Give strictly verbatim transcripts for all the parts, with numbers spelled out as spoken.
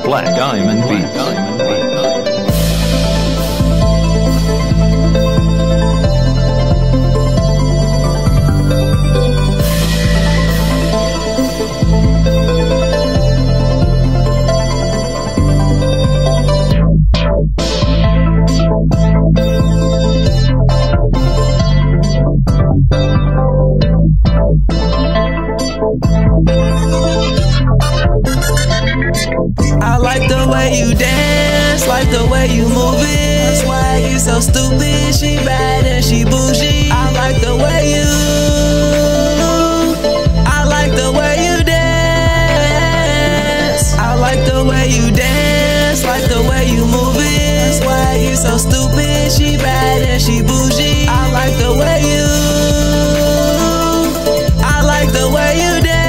Black Diamond Beats. Diamond Beats. I like the way you dance, like the way you move it. Swag, you so stupid, she bad and she bougie. I like the way you, I like the way you dance. I like the way you dance, like the way you move it. Swag, you so stupid, she bad and she bougie. I like the way you, I like the way you dance.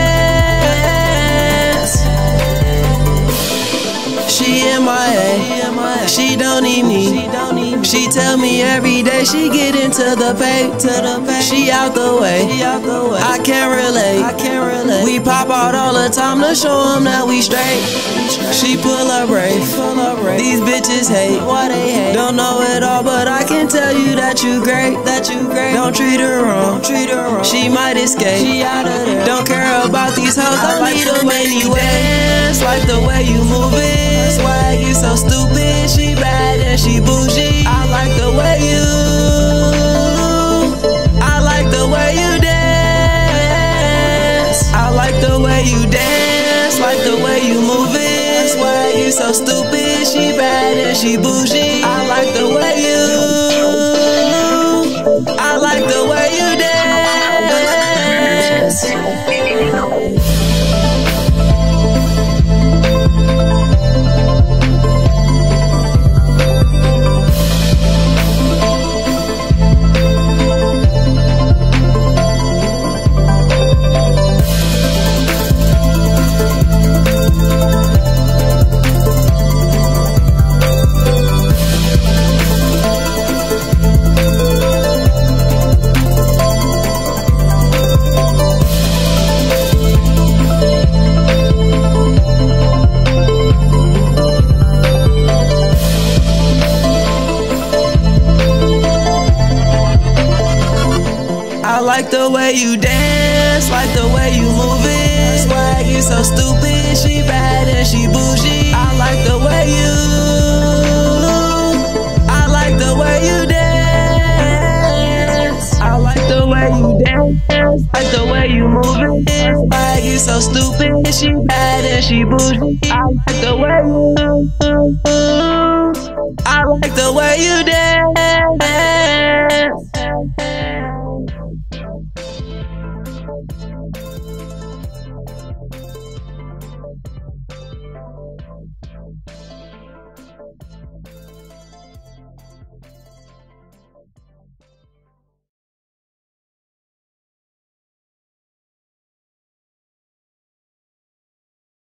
She M I A, she don't need me. She tell me every day she get into the pay. She out the way, I can't relate. We pop out all the time to show them that we straight. She pull up brave, these bitches hate. Don't know it all, but I can tell you that you great. Don't treat her wrong, she might escape. Don't care about these hoes, don't need them anyway. Like the way you move it, swag, you so stupid, she bad and she bougie. I like the way you, I like the way you dance. I like the way you dance, like the way you move it. Swag, you so stupid, she bad and she bougie. I like the way you, I like the way you dance. I like the way you dance, like the way you move it. Swag, you so stupid, she bad and she bougie. I like the way you, I like the way you dance. I like the way you dance, like the way you move it. Swag, you so stupid, she bad and she bougie. I like the way you, I like the way you dance.